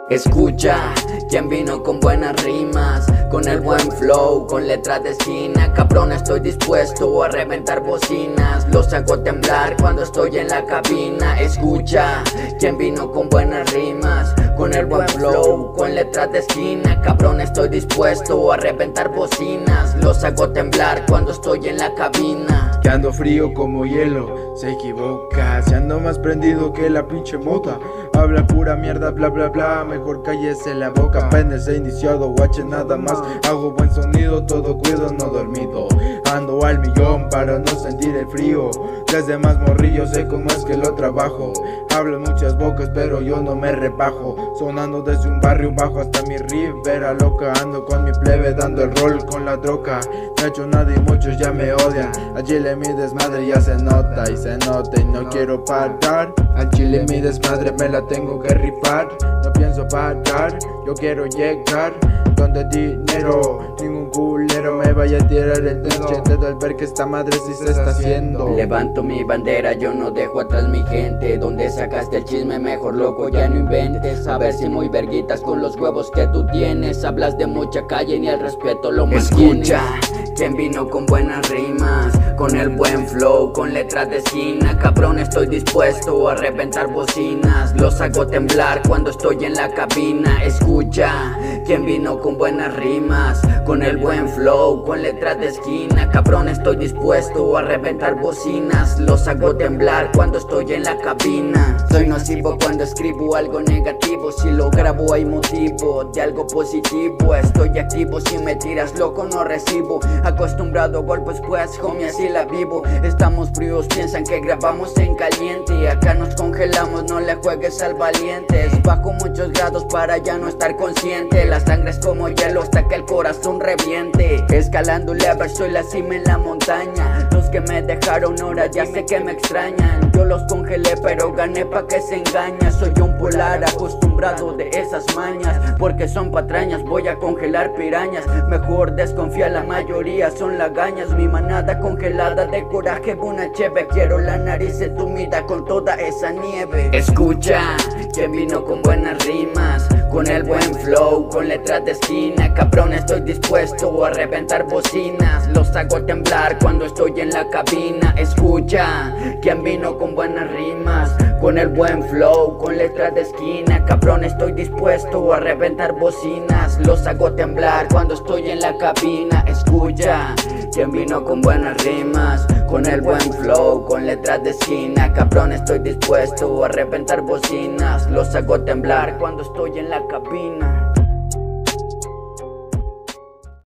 Escucha, quien vino con buenas rimas, con el buen flow, con letras de esquina. Cabrón, estoy dispuesto a reventar bocinas, los hago temblar cuando estoy en la cabina. Escucha, quien vino con buenas rimas, con el buen flow, con letras de esquina. Cabrón, estoy dispuesto a reventar bocinas, los hago temblar cuando estoy en la cabina. Que ando frío como hielo, se equivoca. Si ando más prendido que la pinche mota. Habla pura mierda, bla bla bla, mejor cállese la boca. Apenas he iniciado, guache nada más. Hago buen sonido, todo cuido, no dormido. Ando al millón para no sentir el frío. Desde más morrillo sé cómo es que lo trabajo. Hablan muchas bocas pero yo no me rebajo. Sonando desde un barrio bajo hasta mi ribera loca. Ando con mi plebe dando el rol con la troca. No he hecho nada y muchos ya me odian. Al chile mi desmadre ya se nota y se nota y no quiero parar. Al chile mi desmadre me la tengo que rifar. No pienso parar, yo quiero llegar donde dinero, ningún culero me vaya a tirar el dedo al ver que esta madre sí se está haciendo. Levanto mi bandera, yo no dejo atrás mi gente. Donde sacaste el chisme, mejor loco ya no inventes. A ver si muy verguitas con los huevos que tú tienes. Hablas de mucha calle ni el respeto lo mantienes. Escucha, quien vino con buenas rimas, con el buen flow, con letras de esquina. Cabrón, estoy dispuesto a reventar bocinas, los hago temblar cuando estoy en la cabina. Escucha, quien vino con buenas rimas, con el buen flow, con letras de esquina. Cabrón, estoy dispuesto a reventar bocinas, los hago temblar cuando estoy en la cabina. Soy nocivo cuando escribo algo negativo, si lo grabo hay motivo de algo positivo. Estoy activo, si me tiras loco no recibo. Acostumbrado a golpes pues homie así la vivo. Estamos fríos, piensan que grabamos en caliente. Acá nos congelamos, no le juegues al valiente. Bajo muchos grados para ya no estar consciente. La sangre es como hielo hasta que el corazón reviente. Escalando lever, soy la cima en la montaña. Los que me dejaron ahora ya sé que me extrañan. Yo los congelé pero gané pa' que se engaña. Soy un polar acostumbrado de esas mañas, porque son patrañas, voy a congelar pirañas. Mejor desconfía, la mayoría son lagañas. Mi manada congelada de coraje, una cheve. Quiero la nariz entumida con toda esa nieve. Escucha, quien vino con buenas rimas, con el buen flow, con letras de esquina. Cabrón, estoy dispuesto a reventar bocinas, los hago temblar cuando estoy en la cabina. Escucha, quien vino con buenas rimas, con el buen flow, con letras de esquina. Cabrón, estoy dispuesto a reventar bocinas, los hago temblar cuando estoy en la cabina. Escucha, quien vino con buenas rimas, con el buen flow, con letras de esquina. Cabrón, estoy dispuesto a reventar bocinas, los hago temblar cuando estoy en la cabina.